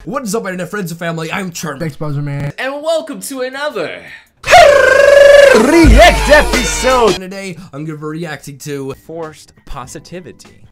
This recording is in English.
What is up, internet friends and family? I'm Charmx, Man. And welcome to another React episode. And today, I'm gonna be reacting to forced positivity.